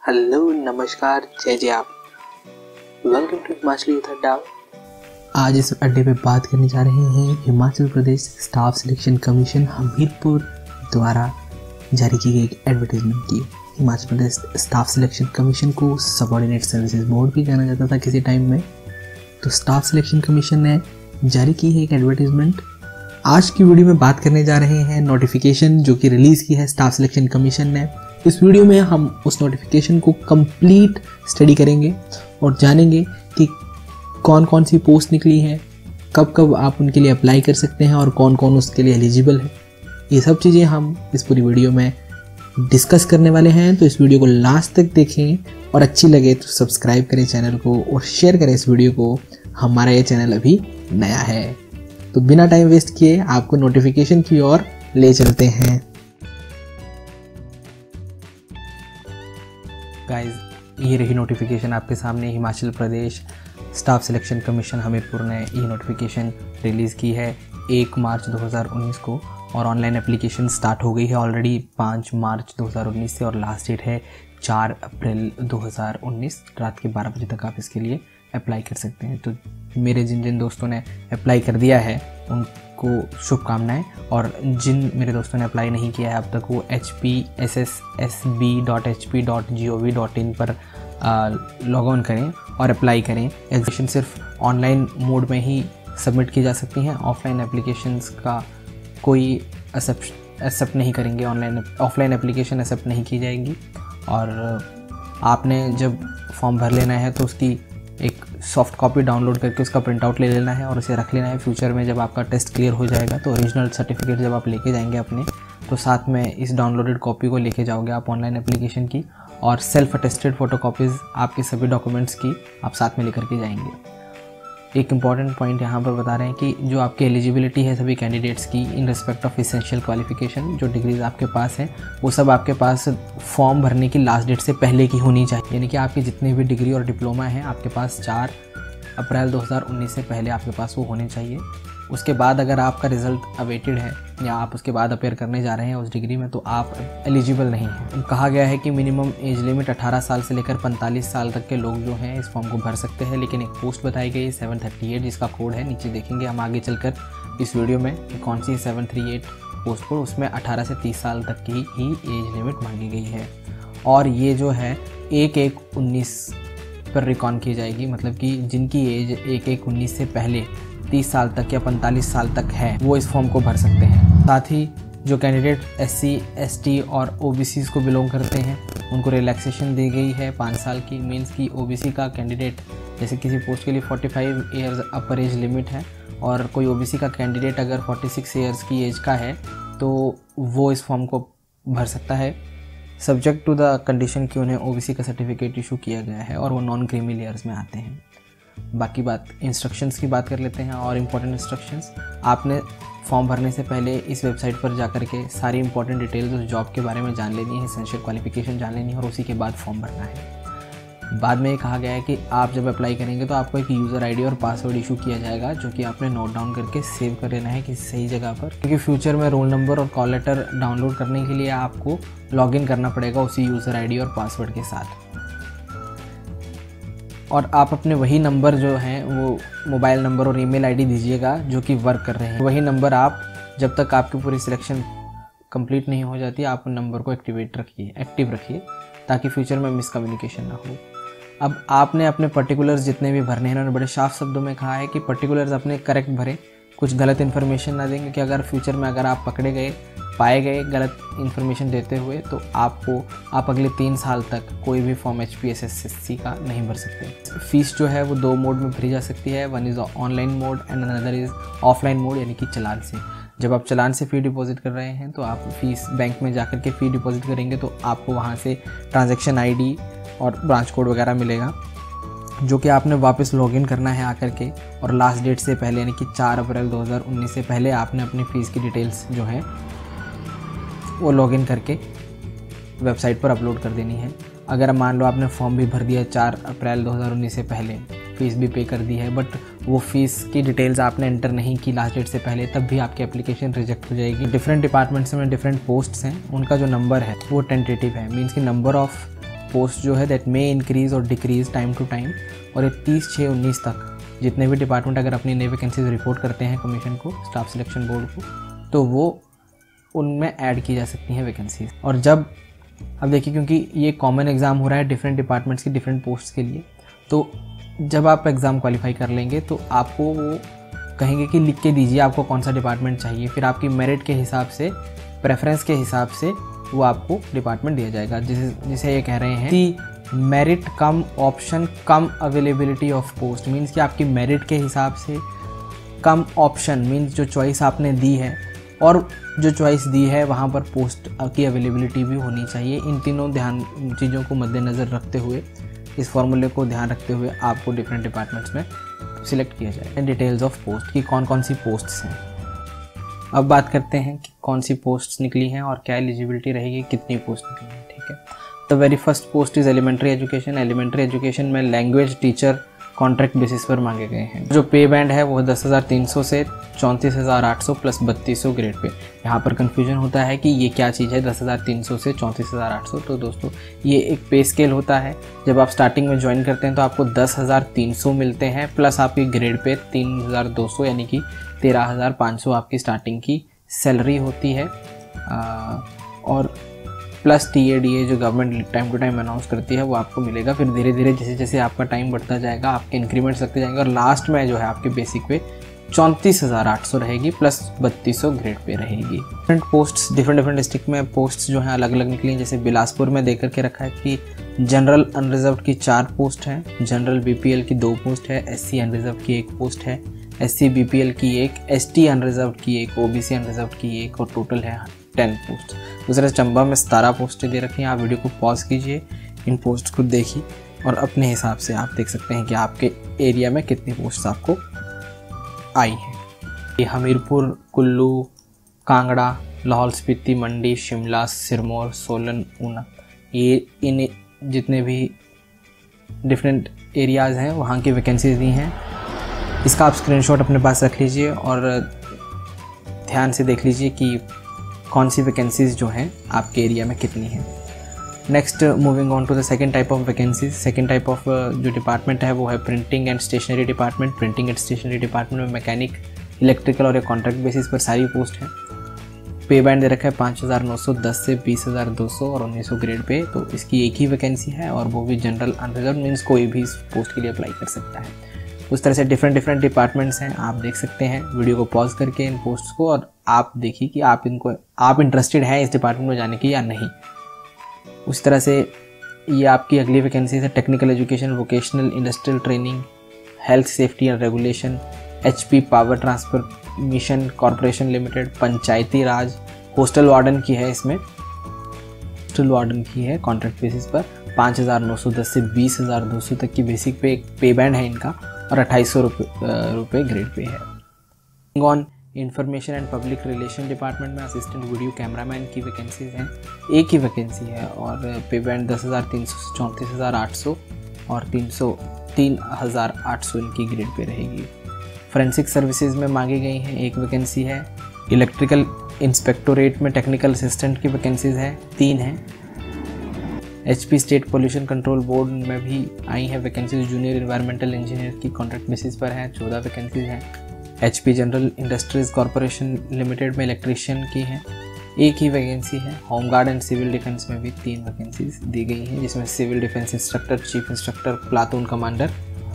Hello नमस्कार जय जय आप। वेलकम टू हिमाचल यूथ अड्डा। आज इस अड्डे पे बात करने जा रहे हैं Himachal Pradesh staff selection commission Hamirpur द्वारा जारी की गई एक एडवर्टाइजमेंट की। Himachal Pradesh staff selection commission को सबऑर्डिनेट सर्विसेज बोर्ड भी जाना जाता था किसी टाइम में। तो स्टाफ सिलेक्शन कमीशन ने जारी की है एक एडवर्टाइजमेंट। आज की वीडियो में बात करने जा रहे हैं नोटिफिकेशन जो कि रिलीज़ की है स्टाफ सिलेक्शन कमीशन ने। इस वीडियो में हम उस नोटिफिकेशन को कंप्लीट स्टडी करेंगे और जानेंगे कि कौन कौन सी पोस्ट निकली हैं, कब कब आप उनके लिए अप्लाई कर सकते हैं और कौन कौन उसके लिए एलिजिबल है। ये सब चीज़ें हम इस पूरी वीडियो में डिस्कस करने वाले हैं। तो इस वीडियो को लास्ट तक देखें और अच्छी लगे तो सब्सक्राइब करें चैनल को और शेयर करें इस वीडियो को। हमारा ये चैनल अभी नया है। तो बिना टाइम वेस्ट किए आपको नोटिफिकेशन की ओर ले चलते हैं। गाइस, ये रही नोटिफिकेशन आपके सामने। Himachal Pradesh staff selection commission Hamirpur ने ये नोटिफिकेशन रिलीज़ की है 1 मार्च 2019 को और ऑनलाइन एप्लीकेशन स्टार्ट हो गई है ऑलरेडी 5 मार्च 2019 से और लास्ट डेट है 4 अप्रैल 2019। रात के 12 बजे तक आप इसके लिए अप्लाई कर सकते हैं। तो मेरे जिन जिन दोस्तों ने अप्लाई कर दिया है उनको शुभकामनाएं, और जिन मेरे दोस्तों ने अप्लाई नहीं किया है अब तक वो hpsssb.hp.gov.in पर लॉग ऑन करें और अप्लाई करें। एप्लीकेशन सिर्फ ऑनलाइन मोड में ही सबमिट की जा सकती हैं। ऑफलाइन एप्लीकेशंस का कोई एक्सेप्ट नहीं करेंगे। ऑफलाइन एप्लीकेशन एक्सेप्ट नहीं की जाएगी। और आपने जब फॉर्म भर लेना है तो उसकी एक सॉफ्ट कॉपी डाउनलोड करके उसका प्रिंट आउट ले लेना है और उसे रख लेना है। फ्यूचर में जब आपका टेस्ट क्लियर हो जाएगा तो ओरिजिनल सर्टिफिकेट जब आप लेके जाएंगे अपने, तो साथ में इस डाउनलोडेड कॉपी को लेके जाओगे आप ऑनलाइन एप्लीकेशन की, और सेल्फ अटेस्टेड फ़ोटोकॉपीज़ आपके सभी डॉक्यूमेंट्स की आप साथ में लेकर के जाएंगे। एक इम्पॉर्टेंट पॉइंट यहाँ पर बता रहे हैं कि जो आपकी एलिजिबिलिटी है सभी कैंडिडेट्स की in respect of essential qualification, जो डिग्रीज आपके पास हैं वो सब आपके पास फॉर्म भरने की लास्ट डेट से पहले की होनी चाहिए। यानी कि आपकी जितनी भी डिग्री और डिप्लोमा हैं आपके पास 4 अप्रैल 2019 से पहले आपके पास वो होने चाहिए। उसके बाद अगर आपका रिज़ल्ट अवेटेड है या आप उसके बाद अपेयर करने जा रहे हैं उस डिग्री में, तो आप एलिजिबल नहीं हैं। कहा गया है कि मिनिमम एज लिमिट 18 साल से लेकर 45 साल तक के लोग जो हैं इस फॉर्म को भर सकते हैं। लेकिन एक पोस्ट बताई गई 738 जिसका कोड है, नीचे देखेंगे हम आगे चलकर इस वीडियो में कि कौन सी 738 पोस्ट कोड, उसमें 18 से 30 साल तक की ही एज लिमिट मांगी गई है। और ये जो है 1/1/19 पर रिकॉन की जाएगी। मतलब कि जिनकी एज 1/1/19 से पहले 30 साल तक या 45 साल तक है वो इस फॉर्म को भर सकते हैं। साथ ही जो कैंडिडेट SC, ST और OBCs को बिलोंग करते हैं उनको रिलैक्सेशन दी गई है 5 साल की। मीन्स की OBC का कैंडिडेट जैसे किसी पोस्ट के लिए 45 ईयर्स अपर एज लिमिट है और कोई OBC का कैंडिडेट अगर 46 ईयर्स की एज का है तो वो इस फॉर्म को भर सकता है, सब्जेक्ट टू द कंडीशन कि उन्हें OBC का सर्टिफिकेट इशू किया गया है और वो नॉन क्रीमी लेयर्स में आते हैं। बाकी बात इंस्ट्रक्शंस की बात कर लेते हैं। और इम्पोर्टेंट इंस्ट्रक्शंस, आपने फॉर्म भरने से पहले इस वेबसाइट पर जाकर के सारी इंपॉर्टेंट डिटेल्स उस जॉब के बारे में जान लेनी है, एसेंशियल क्वालिफिकेशन जान लेनी है और उसी के बाद फॉर्म भरना है। बाद में ये कहा गया है कि आप जब अप्लाई करेंगे तो आपको एक यूज़र ID और पासवर्ड इशू किया जाएगा जो कि आपने नोट डाउन करके सेव कर लेना है किसी सही जगह पर, क्योंकि फ्यूचर में रोल नंबर और कॉल लेटर डाउनलोड करने के लिए आपको लॉगिन करना पड़ेगा उसी यूज़र ID और पासवर्ड के साथ। और आप अपने वही नंबर जो हैं वो मोबाइल नंबर और ईमेल ID दीजिएगा जो कि वर्क कर रहे हैं। वही नंबर आप जब तक आपकी पूरी सिलेक्शन कंप्लीट नहीं हो जाती आप उन नंबर को एक्टिव रखिए ताकि फ्यूचर में मिसकम्युनिकेशन ना हो। अब आपने अपने पर्टिकुलर्स जितने भी भरने हैं, इन्होंने बड़े साफ शब्दों में कहा है कि पर्टिकुलर्स अपने करेक्ट भरें, कुछ गलत इन्फॉर्मेशन ना देंगे कि अगर फ्यूचर में अगर आप पाए गए गलत इन्फॉर्मेशन देते हुए तो आप अगले 3 साल तक कोई भी फॉर्म Hpsssb का नहीं भर सकते। फ़ीस जो है वो 2 मोड में भरी जा सकती है। One is online mode and another is offline mode, यानी कि चालान से। जब आप चालान से फ़ी डिपॉजिट कर रहे हैं तो आप फीस बैंक में जाकर के फ़ी डिपॉजिट करेंगे तो आपको वहाँ से ट्रांजैक्शन ID और ब्रांच कोड वगैरह मिलेगा जो कि आपने वापस लॉगिन करना है आकर के, और लास्ट डेट से पहले यानी कि 4 अप्रैल 2019 से पहले आपने अपनी फ़ीस की डिटेल्स जो है वो लॉगिन करके वेबसाइट पर अपलोड कर देनी है। अगर मान लो आपने फॉर्म भी भर दिया 4 अप्रैल 2019 से पहले, फ़ीस भी पे कर दी है, बट वो फ़ीस की डिटेल्स आपने एंटर नहीं की लास्ट डेट से पहले, तब भी आपकी एप्लीकेशन रिजेक्ट हो जाएगी। डिफरेंट डिपार्टमेंट्स में डिफरेंट पोस्ट्स हैं, उनका जो नंबर है वो टेंटेटिव है, मीन्स कि नंबर ऑफ़ पोस्ट जो है दैट मे इंक्रीज और डिक्रीज टाइम टू टाइम, और ये 30/6/19 तक जितने भी डिपार्टमेंट अगर अपनी नई वैकेंसीज रिपोर्ट करते हैं कमीशन को, स्टाफ सिलेक्शन बोर्ड को, तो वो उनमें ऐड की जा सकती हैं वैकेंसीज। और जब अब देखिए, क्योंकि ये कॉमन एग्ज़ाम हो रहा है डिफरेंट डिपार्टमेंट्स की डिफरेंट पोस्ट के लिए, तो जब आप एग्ज़ाम क्वालिफाई कर लेंगे तो आपको वो कहेंगे कि लिख के दीजिए आपको कौन सा डिपार्टमेंट चाहिए, फिर आपकी मेरिट के हिसाब से, प्रेफरेंस के हिसाब से वो आपको डिपार्टमेंट दिया जाएगा, जिसे ये कह रहे हैं कि merit cum option cum availability of post. Means कि आपकी मेरिट के हिसाब से कम ऑप्शन, मीन्स जो चॉइस आपने दी है और जो चॉइस दी है वहाँ पर पोस्ट की अवेलेबिलिटी भी होनी चाहिए। इन तीनों चीज़ों को मद्देनज़र रखते हुए, इस फॉर्मूले को ध्यान रखते हुए आपको डिफरेंट डिपार्टमेंट्स में सिलेक्ट किया जाए। डिटेल्स ऑफ पोस्ट की कौन कौन सी पोस्ट्स हैं। अब बात करते हैं कि कौन सी पोस्ट्स निकली हैं और क्या एलिजिबिलिटी रहेगी, कितनी पोस्ट निकली हैं। ठीक है, the very first post is elementary education. Elementary education में लैंग्वेज टीचर कॉन्ट्रैक्ट बेसिस पर मांगे गए हैं। जो पे बैंड है वो 10,300 से 34,800 प्लस 3200 ग्रेड पे। यहाँ पर कन्फ्यूजन होता है कि ये क्या चीज़ है 10,300 से 34,800। तो दोस्तों ये एक पे स्केल होता है। जब आप स्टार्टिंग में ज्वाइन करते हैं तो आपको 10,300 मिलते हैं, प्लस आपकी ग्रेड पे 3,200 यानी कि 13,500 आपकी स्टार्टिंग की सैलरी होती है, और प्लस TADA जो government time to time announce करती है वो आपको मिलेगा। फिर धीरे धीरे जैसे जैसे आपका टाइम बढ़ता जाएगा आपके इंक्रीमेंट्स लगते जाएंगे, और लास्ट में जो है आपके बेसिक पे 34,800 रहेगी प्लस 3200 ग्रेड पे रहेगी। डिफरेंट पोस्ट्स डिफरेंट डिस्ट्रिक्ट में पोस्ट्स जो हैं अलग अलग निकली हैं। जैसे बिलासपुर में देकर के रखा है कि जनरल अनरिजर्व्ड की 4 पोस्ट हैं, जनरल BPL की 2 पोस्ट है, SC अनरिजर्व्ड की 1 पोस्ट है, SC BPL की 1, ST अनरिजर्व्ड की 1, OBC अनरिजर्व्ड की 1, और टोटल है 10 पोस्ट। दूसरे चंबा में 17 पोस्टें दे रखी हैं। आप वीडियो को पॉज कीजिए, इन पोस्ट को देखिए और अपने हिसाब से आप देख सकते हैं कि आपके एरिया में कितनी पोस्ट आपको आई हैं। ये हमीरपुर, कुल्लू, कांगड़ा, लाहौल स्पीति, मंडी, शिमला, सिरमौर, सोलन, ऊना, ये इन जितने भी डिफरेंट एरियाज़ हैं वहाँ की वैकेंसीज दी हैं। इसका आप स्क्रीनशॉट अपने पास रख लीजिए और ध्यान से देख लीजिए कि कौन सी वैकेंसीज़ जो हैं आपके एरिया में कितनी हैं। Next moving on to the second type of vacancies. Second type of जो डिपार्टमेंट है वो है printing and stationery department. Printing and stationery department में मैकेनिक, इलेक्ट्रिकल और एक कॉन्ट्रैक्ट बेसिस पर सारी पोस्ट हैं। पे बैंड दे रखा है 5,910 से 20,200 और 1900 ग्रेड पे। तो इसकी एक ही वैकेंसी है और वो भी जनरल अनरिजर्व, मीन्स कोई भी इस पोस्ट के लिए अप्लाई कर सकता है। उस तरह से डिफरेंट डिपार्टमेंट्स हैं, आप देख सकते हैं। वीडियो को पॉज करके इन पोस्ट्स को और आप देखिए कि आप इंटरेस्टेड हैं इस डिपार्टमेंट में जाने की या नहीं। उस तरह से ये आपकी अगली वैकेंसीज है technical education, vocational industrial training, health safety and regulation, HP power transmission corporation limited, Panchayati Raj, hostel warden की है। इसमें हॉस्टल वार्डन की है कॉन्ट्रैक्ट बेसिस पर। 5,910 से 20,200 तक की बेसिक पे बैंड है इनका और 2,800 रुपये ग्रेड पे है। On information and public relation department में असिस्टेंट वीडियो कैमरामैन की वैकेंसीज हैं। एक ही वैकेंसी है और पे बैंड 10,300 से 34,800 और 3,800 इनकी ग्रेड पे रहेगी। फोरेंसिक सर्विसेज में मांगी गई हैं, एक वैकेंसी है। इलेक्ट्रिकल इंस्पेक्टोरेट में टेक्निकल असिस्टेंट की वैकेंसीज हैं, 3 हैं। HP state pollution control board में भी आई हैं वैकेंसीज, जूनियर एनवायरमेंटल इंजीनियर की कॉन्ट्रैक्ट बेसिस पर हैं, 14 वैकेंसीज हैं। HP general industries corporation limited में इलेक्ट्रिशियन की हैं, एक ही वैकेंसी है। होमगार्ड एंड सिविल डिफेंस में भी 3 वैकेंसीज दी गई हैं, जिसमें civil defence instructor, chief instructor, platoon commander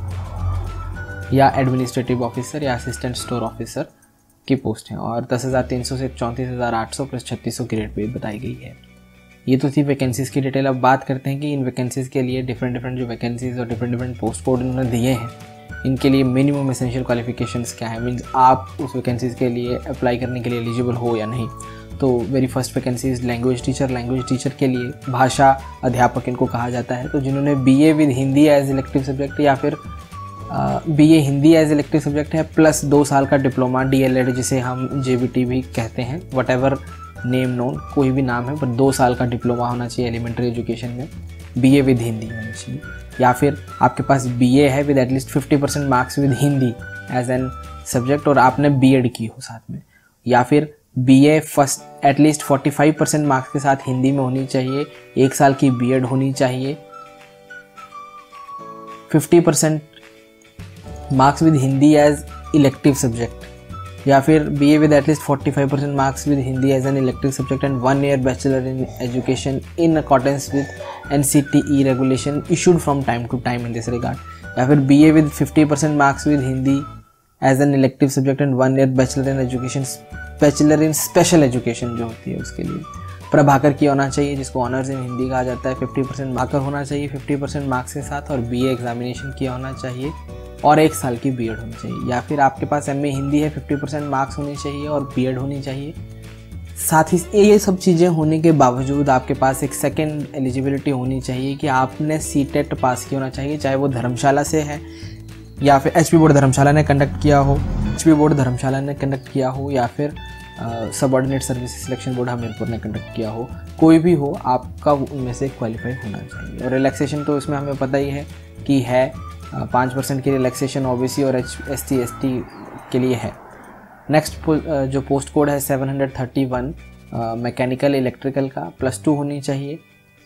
या एडमिनिस्ट्रेटिव ऑफिसर या असिस्टेंट स्टोर ऑफिसर की पोस्ट हैं। और 10,300 से 34,800 प्लस 3600 ग्रेड पे बताई गई है। ये तो थी वैकेंसीज़ की डिटेल। अब बात करते हैं कि इन वैकेंसीज़ के लिए डिफरेंट जो वैकेंसीज़ और डिफरेंट पोस्ट कोड इन्होंने दिए हैं, इनके लिए मिनिमम एसेंशियल क्वालिफिकेशंस क्या है, मीन्स आप उस वैकेंसीज़ के लिए अप्लाई करने के लिए एलिजिबल हो या नहीं। तो very first vacancies language teacher. Language teacher के लिए भाषा अध्यापक इनको कहा जाता है। तो जिन्होंने BA with Hindi as elective subject या फिर BA Hindi as elective subject है प्लस 2 साल का डिप्लोमा DLED जिसे हम JBT भी कहते हैं, वट नेम नोन, कोई भी नाम है, पर 2 साल का डिप्लोमा होना चाहिए एलिमेंट्री एजुकेशन में, BA विद हिंदी होना चाहिए। या फिर आपके पास BA है with at least 50% marks with Hindi as an subject और आपने B.Ed की हो साथ में, या फिर BA फर्स्ट एटलीस्ट 45% मार्क्स के साथ हिंदी में होनी चाहिए, 1 साल की B.Ed होनी चाहिए 50% marks with Hindi as elective subject, या फिर BA with at least 45% marks with Hindi as an elective subject and 1 year bachelor in education in accordance with NCTE regulation issued from time to time in this regard, या फिर BA with 50% marks with Hindi as an elective subject and 1 year bachelor in education, bachelor in special education जो होती है उसके लिए प्रभाकर की होना चाहिए, जिसको ऑनर्स इन हिंदी कहा जाता है। 50% मार्कर होना चाहिए 50% मार्क्स के साथ, और BA एग्जामिनेशन किया होना चाहिए और 1 साल की बीएड होनी चाहिए। या फिर आपके पास MA हिंदी है 50% मार्क्स होनी चाहिए और बीएड होनी चाहिए। साथ ही ये सब चीज़ें होने के बावजूद आपके पास एक सेकेंड एलिजिबिलिटी होनी चाहिए कि आपने CTET पास किया होना चाहिए, चाहे वो धर्मशाला से है या फिर HP बोर्ड धर्मशाला ने कंडक्ट किया हो, HP बोर्ड धर्मशाला ने कंडक्ट किया हो, या फिर subordinate service selection board Hamirpur ने कंडक्ट किया हो, कोई भी हो, आपका उनमें से क्वालिफाई होना चाहिए। और रिलैक्सेशन तो इसमें हमें पता ही है कि है 5% की रिलैक्सेशन OBC और SC ST के लिए है। नेक्स्ट जो पोस्ट कोड है 731 मैकेनिकल इलेक्ट्रिकल का +2 होनी चाहिए।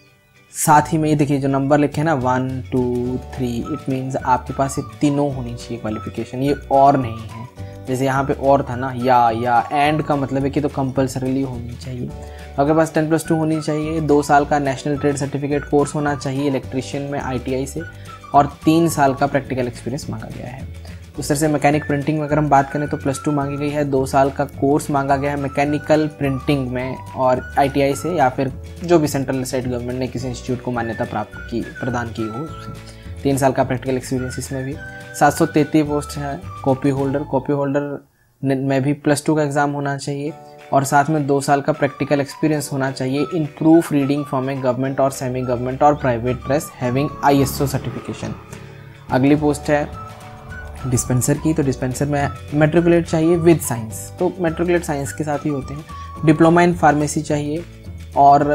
साथ ही में ये देखिए जो नंबर लिखे हैं ना 1 2 3, इट मीन्स आपके पास ये तीनों होनी चाहिए क्वालिफिकेशन, ये और नहीं है। जैसे यहाँ पे और था ना या एंड का मतलब है कि तो कंपल्सरीली होनी चाहिए। आपके पास 10+2 होनी चाहिए, 2 साल का नेशनल ट्रेड सर्टिफिकेट कोर्स होना चाहिए इलेक्ट्रिशियन में ITI से, और 3 साल का प्रैक्टिकल एक्सपीरियंस मांगा गया है। उस तरह से मैकेनिक प्रिंटिंग में अगर हम बात करें तो +2 मांगी गई है, 2 साल का कोर्स मांगा गया है मैकेनिकल प्रिंटिंग में और ITI से, या फिर जो भी सेंट्रल स्टेट गवर्नमेंट ने किसी इंस्टीट्यूट को मान्यता प्रदान की हो उससे। 3 साल का प्रैक्टिकल एक्सपीरियंस इसमें भी। 733 पोस्ट है कॉपी होल्डर में भी +2 का एग्ज़ाम होना चाहिए, और साथ में 2 साल का प्रैक्टिकल एक्सपीरियंस होना चाहिए in proof reading from a government और सेमी गवर्नमेंट और private press having ISO certification. अगली पोस्ट है डिस्पेंसर की, तो डिस्पेंसर में मेट्रिकुलेट चाहिए विद साइंस, तो मेट्रिकुलेट साइंस के साथ ही होते हैं। डिप्लोमा इन फार्मेसी चाहिए और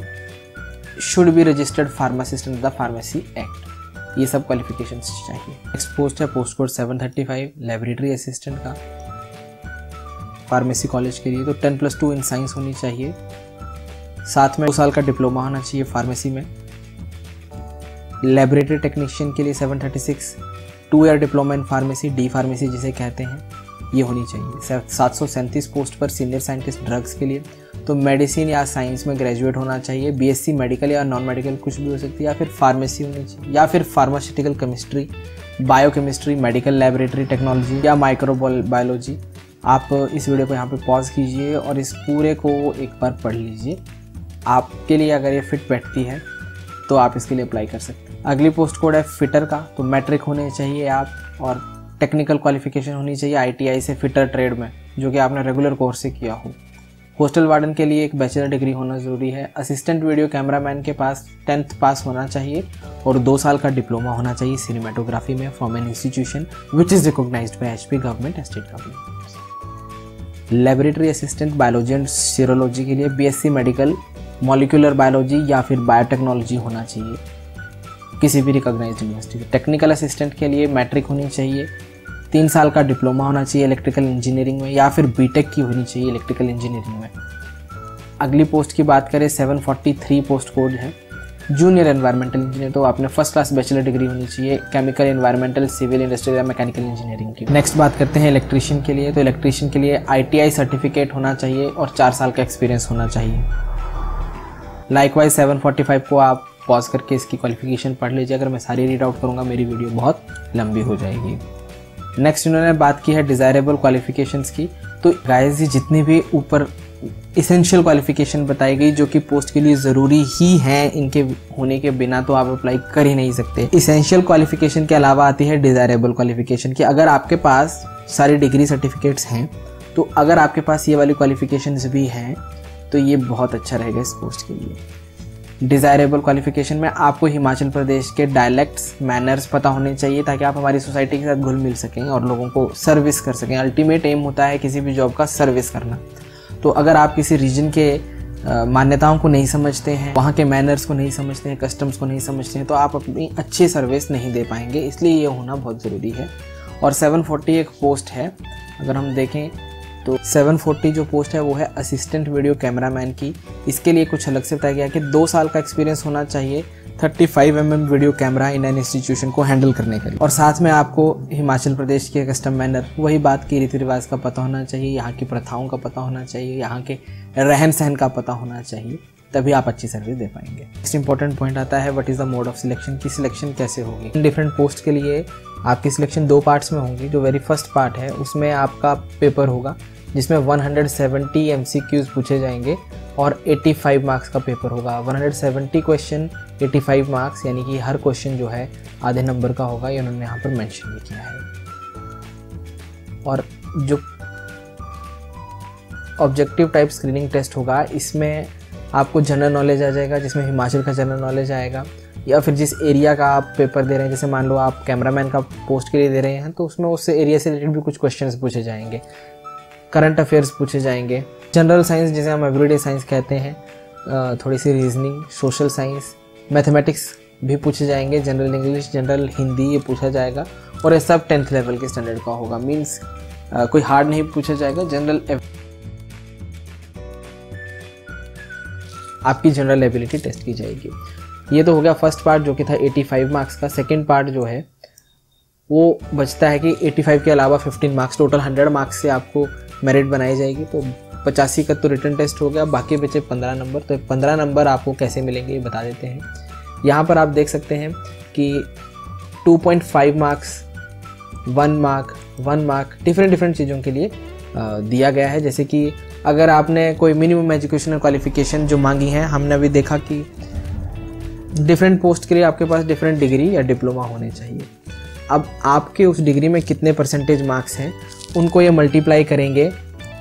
should be registered pharmacist under the pharmacy act, ये सब क्वालिफिकेशंस चाहिए। नेक्स्ट पोस्ट है पोस्ट कोड 735 लेबोरेटरी असिस्टेंट का फार्मेसी कॉलेज के लिए, तो 10+2 इन साइंस होनी चाहिए। साथ में 2 साल का डिप्लोमा होना चाहिए फार्मेसी में। लेबोरेटरी टेक्नीशियन के लिए 736 2 year diploma in pharmacy, D pharmacy जिसे कहते हैं, ये होनी चाहिए। 737 पोस्ट पर सीनियर साइंटिस्ट ड्रग्स के लिए, तो मेडिसिन या साइंस में ग्रेजुएट होना चाहिए। BSc मेडिकल या नॉन मेडिकल कुछ भी हो सकती है, या फिर फार्मेसी होनी चाहिए, या फिर pharmaceutical chemistry, biochemistry, medical laboratory technology या माइक्रोबायोलॉजी। आप इस वीडियो को यहाँ पे पॉज कीजिए और इस पूरे को एक बार पढ़ लीजिए। आपके लिए अगर ये फिट बैठती है तो आप इसके लिए अप्लाई कर सकते हैं। अगली पोस्ट कोड है फिटर का, तो मैट्रिक होने चाहिए आप, और टेक्निकल क्वालिफिकेशन होनी चाहिए ITI से फिटर ट्रेड में, जो कि आपने रेगुलर कोर्स से किया हो। हॉस्टल वार्डन के लिए एक बैचलर डिग्री होना ज़रूरी है। असिस्टेंट वीडियो कैमरामैन के पास 10th पास होना चाहिए और 2 साल का डिप्लोमा होना चाहिए सिनेमेटोग्राफी में from an institution which is recognised by HP government and state government. Laboratory assistant biology and serology के लिए BSc मेडिकल, मॉलिक्यूलर बायोलॉजी या फिर बायोटेक्नोलॉजी होना चाहिए किसी भी रिकॉग्नाइज्ड यूनिवर्सिटी। टेक्निकल असिस्टेंट के लिए मैट्रिक होनी चाहिए, 3 साल का डिप्लोमा होना चाहिए इलेक्ट्रिकल इंजीनियरिंग में, या फिर BTech की होनी चाहिए इलेक्ट्रिकल इंजीनियरिंग में। अगली पोस्ट की बात करें 743 पोस्ट कोड है जूनियर एनवायरमेंटल इंजीनियर, तो आपने फर्स्ट क्लास बैचलर डिग्री होनी चाहिए केमिकल, एनवायरमेंटल, सिविल, इंडस्ट्रियल या मैकेनिकल इंजीनियरिंग की। नेक्स्ट बात करते हैं इलेक्ट्रीशियन के लिए, तो इलेक्ट्रीशियन के लिए ITI सर्टिफिकेट होना चाहिए और 4 साल का एक्सपीरियंस होना चाहिए। लाइकवाइज 745 को आप पॉज करके इसकी क्वालिफिकेशन पढ़ लीजिए, अगर मैं सारी रीड आउट करूँगा मेरी वीडियो बहुत लंबी हो जाएगी। नेक्स्ट इन्होंने बात की है डिज़ायरेबल क्वालिफिकेशंस की, तो गाइस ये जितनी भी ऊपर इसेंशियल क्वालिफिकेशन बताई गई जो कि पोस्ट के लिए ज़रूरी ही हैं, इनके होने के बिना तो आप अप्लाई कर ही नहीं सकते। इसेंशियल क्वालिफिकेशन के अलावा आती है डिज़ायरेबल क्वालिफिकेशन की। अगर आपके पास सारी डिग्री सर्टिफिकेट्स हैं, तो अगर आपके पास ये वाली क्वालिफिकेशंस भी हैं तो ये बहुत अच्छा रहेगा इस पोस्ट के लिए। डिज़ायरेबल क्वालिफिकेशन में आपको हिमाचल प्रदेश के डायलेक्ट्स, मैनर्स पता होने चाहिए ताकि आप हमारी सोसाइटी के साथ घुल मिल सकें और लोगों को सर्विस कर सकें। अल्टीमेट एम होता है किसी भी जॉब का सर्विस करना। तो अगर आप किसी रीजन के मान्यताओं को नहीं समझते हैं, वहाँ के मैनर्स को नहीं समझते हैं, कस्टम्स को नहीं समझते हैं, तो आप अपनी अच्छी सर्विस नहीं दे पाएंगे, इसलिए ये होना बहुत ज़रूरी है। और 740 एक पोस्ट है, अगर हम देखें तो 740 जो पोस्ट है वो है असिस्टेंट वीडियो कैमरामैन की। इसके लिए कुछ अलग से बताया गया कि 2 साल का एक्सपीरियंस होना चाहिए 35mm video camera in an institution को हैंडल करने के लिए। और साथ में आपको हिमाचल प्रदेश के कस्टम मैनर, वही बात की रीति रिवाज का पता होना चाहिए, यहाँ की प्रथाओं का पता होना चाहिए, यहाँ के रहन सहन का पता होना चाहिए, तभी आप अच्छी सर्विस दे पाएंगे। नेक्स्ट इंपॉर्टेंट पॉइंट आता है what is the mode of selection, की सिलेक्शन कैसे होगी। डिफरेंट पोस्ट के लिए आपकी सिलेक्शन 2 पार्ट्स में होंगी। जो वेरी फर्स्ट पार्ट है उसमें आपका पेपर होगा जिसमें 170 MCQs पूछे जाएंगे और 85 मार्क्स का पेपर होगा। 170 क्वेश्चन 85 मार्क्स, यानी कि हर क्वेश्चन जो है आधे नंबर का होगा, ये उन्होंने यहाँ पर मेंशन भी किया है। और जो ऑब्जेक्टिव टाइप स्क्रीनिंग टेस्ट होगा इसमें आपको जनरल नॉलेज आ जाएगा, जिसमें हिमाचल का जनरल नॉलेज आएगा, या फिर जिस एरिया का आप पेपर दे रहे हैं, जैसे मान लो आप कैमरामैन का पोस्ट के लिए दे रहे हैं तो उसमें उस एरिया से रिलेटेड भी कुछ क्वेश्चंस पूछे जाएंगे, करंट अफेयर्स पूछे जाएंगे, जनरल साइंस जिसे हम एवरीडे साइंस कहते हैं, थोड़ी सी रीजनिंग, सोशल साइंस, मैथमेटिक्स भी पूछे जाएंगे, जनरल इंग्लिश, जनरल हिंदी ये पूछा जाएगा। और ये सब 10th लेवल के स्टैंडर्ड का होगा, मीन्स कोई हार्ड नहीं पूछा जाएगा। आपकी जनरल एबिलिटी टेस्ट की जाएगी। ये तो हो गया फर्स्ट पार्ट जो कि था 85 मार्क्स का। सेकंड पार्ट जो है वो बचता है कि 85 के अलावा 15 मार्क्स, टोटल 100 मार्क्स से आपको मेरिट बनाई जाएगी। तो 85 का तो रिटन टेस्ट हो गया, बाकी बचे 15 नंबर। तो 15 नंबर आपको कैसे मिलेंगे ये बता देते हैं। यहाँ पर आप देख सकते हैं कि 2.5 मार्क्स, 1 मार्क डिफरेंट चीज़ों के लिए दिया गया है। जैसे कि अगर आपने कोई मिनिमम एजुकेशनल क्वालिफिकेशन जो मांगी है, हमने अभी देखा कि डिफरेंट पोस्ट के लिए आपके पास डिफरेंट डिग्री या डिप्लोमा होने चाहिए। अब आपके उस डिग्री में कितने परसेंटेज मार्क्स हैं उनको ये मल्टीप्लाई करेंगे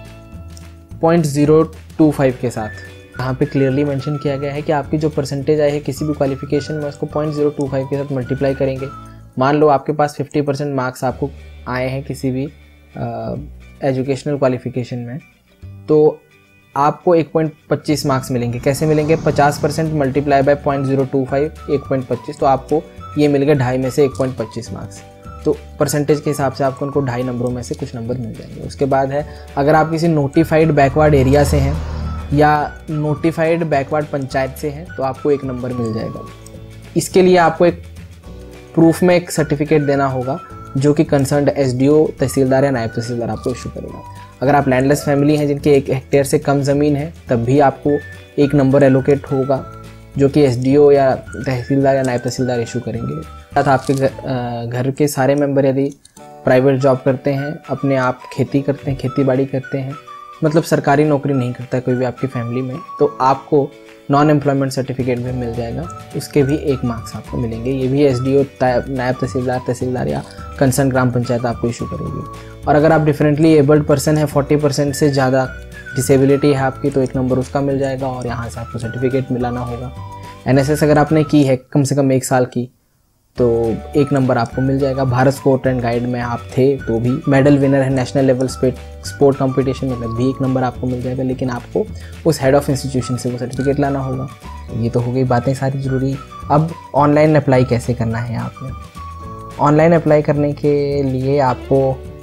0.025 के साथ। यहाँ पे क्लियरली मेंशन किया गया है कि आपकी जो परसेंटेज आई है किसी भी क्वालिफिकेशन में, उसको 0.025 के साथ मल्टीप्लाई करेंगे। मान लो आपके पास 50% मार्क्स आपको आए हैं किसी भी एजुकेशनल क्वालिफिकेशन में, तो आपको 1.25 मार्क्स मिलेंगे। कैसे मिलेंगे? 50% मल्टीप्लाई बाय 0.025, 1.25, तो आपको ये मिल गया 2.5 में से 1.25 मार्क्स। तो परसेंटेज के हिसाब से आपको उनको 2.5 नंबरों में से कुछ नंबर मिल जाएंगे। उसके बाद है, अगर आप किसी नोटिफाइड बैकवर्ड एरिया से हैं या नोटिफाइड बैकवर्ड पंचायत से हैं तो आपको 1 नंबर मिल जाएगा। इसके लिए आपको एक प्रूफ में एक सर्टिफिकेट देना होगा जो कि कंसर्न्ड SDO, तहसीलदार या नायब तहसीलदार आपको इशू करेगा। अगर आप लैंडलेस फैमिली हैं जिनके 1 हेक्टेयर से कम ज़मीन है तब भी आपको 1 नंबर एलोकेट होगा जो कि SDO या तहसीलदार या नायब तहसीलदार इशू करेंगे। साथ आपके घर के सारे मेंबर यदि प्राइवेट जॉब करते हैं, अपने आप खेती करते हैं, खेती बाड़ी करते हैं, मतलब सरकारी नौकरी नहीं करता है कोई भी आपकी फैमिली में, तो आपको नॉन एम्प्लॉयमेंट सर्टिफिकेट भी मिल जाएगा। उसके भी 1 मार्क्स आपको मिलेंगे। ये भी SDO, नायब तहसीलदार या कंसर्न ग्राम पंचायत आपको इशू करेगी। और अगर आप डिफरेंटली एबल्ड पर्सन है, 40% से ज़्यादा डिसेबिलिटी है आपकी, तो 1 नंबर उसका मिल जाएगा और यहाँ से आपको सर्टिफिकेट मिलाना होगा। NSS अगर आपने की है कम से कम 1 साल की तो 1 नंबर आपको मिल जाएगा। भारत स्पोर्ट एंड गाइड में आप थे तो भी, मेडल विनर है नेशनल लेवल स्पोर्ट कंपटीशन में भी 1 नंबर आपको मिल जाएगा, लेकिन आपको उस हेड ऑफ इंस्टीट्यूशन से वो सर्टिफिकेट लाना होगा। ये तो हो गई बातें सारी ज़रूरी। अब ऑनलाइन अप्लाई कैसे करना है आपने? ऑनलाइन अप्लाई करने के लिए आपको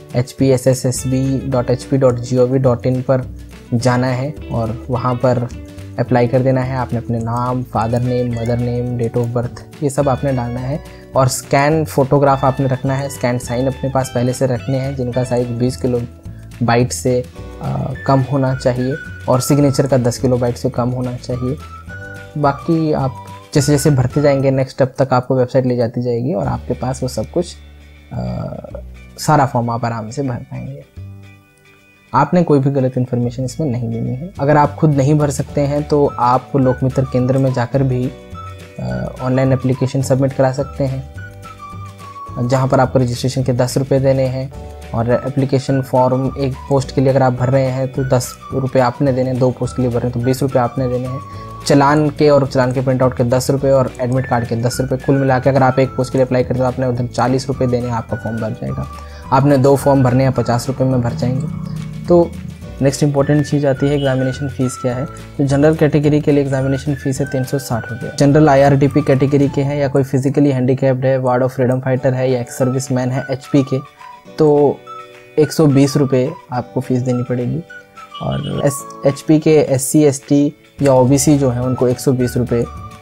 hpsssb.hp.gov.in पर जाना है और वहाँ पर अप्लाई कर देना है। आपने अपने नाम, father name, mother name, date of birth, ये सब आपने डालना है। और स्कैन फ़ोटोग्राफ आपने रखना है। स्कैन साइन अपने पास पहले से रखने हैं जिनका साइज़ 20 किलोबाइट से कम होना चाहिए और सिग्नेचर का 10 किलोबाइट से कम होना चाहिए। बाकी आप जैसे जैसे भरते जाएंगे नेक्स्ट स्टेप तक आपको वेबसाइट ले जाती जाएगी और आपके पास वो सब कुछ सारा फॉर्म आप आराम से भर पाएंगे। आपने कोई भी गलत इन्फॉर्मेशन इसमें नहीं देनी है। अगर आप खुद नहीं भर सकते हैं तो आप लोकमित्र केंद्र में जाकर भी ऑनलाइन एप्लीकेशन सबमिट करा सकते हैं, जहां पर आपको रजिस्ट्रेशन के 10 रुपये देने हैं। और एप्लीकेशन फॉर्म 1 पोस्ट के लिए अगर आप भर रहे हैं तो 10 रुपये आपने देने हैं, 2 पोस्ट के लिए भर रहे हैं तो 20 रुपये आपने देने हैं। चलान के और चलान के प्रिंट आउट के 10 रुपये और एडमिट कार्ड के 10 रुपये, कुल मिला के अगर आप 1 पोस्ट के लिए अप्लाई करते हो आपने उधर 40 रुपये देने हैं, आपका फॉर्म भर जाएगा। आपने 2 फॉर्म भरने हैं, 50 रुपये में भर जाएंगे। तो नेक्स्ट इंपॉर्टेंट चीज़ आती है एग्जामिनेशन फ़ीस क्या है। तो जनरल कैटेगरी के लिए एग्जामिनेशन फ़ीस है 360 रुपये। जनरल IRDP कैटेगरी के हैं या कोई फिजिकली हैंडीकैप्ड है, वार्ड ऑफ फ्रीडम फाइटर है या एक्स सर्विस मैन है HP के, तो 120 रुपये आपको फ़ीस देनी पड़ेगी। और HP के SC ST या OBC जो है उनको 120 रुपये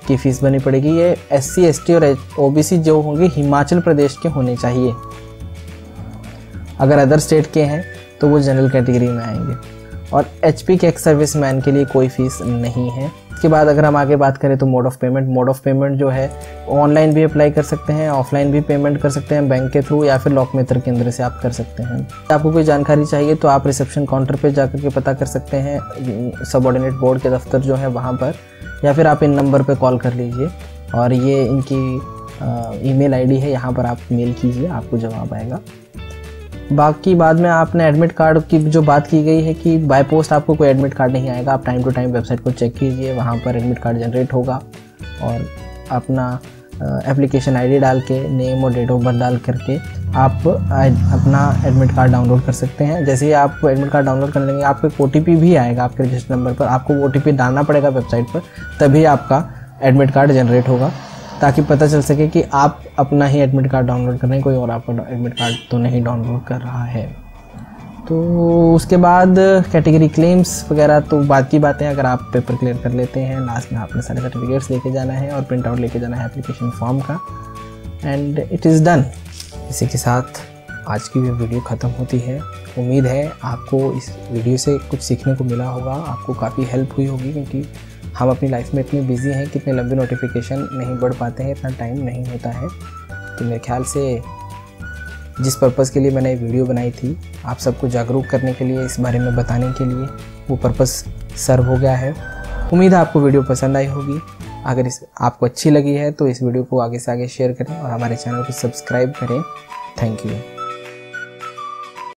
की फ़ीस भरनी पड़ेगी। ये SC ST और OBC जो होंगे हिमाचल प्रदेश के होने चाहिए। अगर अदर स्टेट के हैं तो वो जनरल कैटेगरी में आएंगे। और HP के एक्स सर्विस मैन के लिए कोई फ़ीस नहीं है। इसके बाद अगर हम आगे बात करें तो मोड ऑफ़ पेमेंट जो है ऑनलाइन भी अप्लाई कर सकते हैं, ऑफलाइन भी पेमेंट कर सकते हैं बैंक के थ्रू, या फिर लॉक मेथड के अंदर से आप कर सकते हैं। आपको कोई जानकारी चाहिए तो आप रिसेप्शन काउंटर पे जाकर के पता कर सकते हैं, सबऑर्डिनेट बोर्ड के दफ्तर जो है वहाँ पर, या फिर आप इन नंबर पे कॉल कर लीजिए और ये इनकी ईमेल ID है, यहाँ पर आप मेल कीजिए, आपको जवाब आएगा। बाकी बाद में आपने एडमिट कार्ड की जो बात की गई है कि बाय पोस्ट आपको कोई एडमिट कार्ड नहीं आएगा। आप टाइम टू टाइम वेबसाइट को चेक कीजिए, वहाँ पर एडमिट कार्ड जनरेट होगा और अपना एप्लीकेशन ID डाल के, नेम और डेट ऑफ बर्थ डाल करके आप अपना एडमिट कार्ड डाउनलोड कर सकते हैं। जैसे ही आप एडमिट कार्ड डाउनलोड कर लेंगे आपको एक OTP भी आएगा आपके रजिस्टर नंबर पर, आपको वो OTP डालना पड़ेगा वेबसाइट पर, तभी आपका एडमिट कार्ड जनरेट होगा, ताकि पता चल सके कि आप अपना ही एडमिट कार्ड डाउनलोड कर रहे हैं, कोई और आपका एडमिट कार्ड तो नहीं डाउनलोड कर रहा है। तो उसके बाद कैटेगरी क्लेम्स वगैरह तो बात की बातें, अगर आप पेपर क्लियर कर लेते हैं, लास्ट में आपने सारे सर्टिफिकेट्स लेके जाना है और प्रिंट आउट लेके जाना है एप्लीकेशन फॉर्म का, एंड इट इज़ डन। इसी के साथ आज की वीडियो ख़त्म होती है। उम्मीद है आपको इस वीडियो से कुछ सीखने को मिला होगा, आपको काफ़ी हेल्प हुई होगी, क्योंकि हम अपनी लाइफ में इतने बिजी हैं कि इतने लंबे नोटिफिकेशन नहीं बढ़ पाते हैं, इतना टाइम नहीं होता है। तो मेरे ख्याल से जिस पर्पज़ के लिए मैंने वीडियो बनाई थी, आप सबको जागरूक करने के लिए, इस बारे में बताने के लिए, वो पर्पज़ सर्व हो गया है। उम्मीद है आपको वीडियो पसंद आई होगी। अगर आपको अच्छी लगी है तो इस वीडियो को आगे से आगे शेयर करें और हमारे चैनल को सब्सक्राइब करें। Thank you.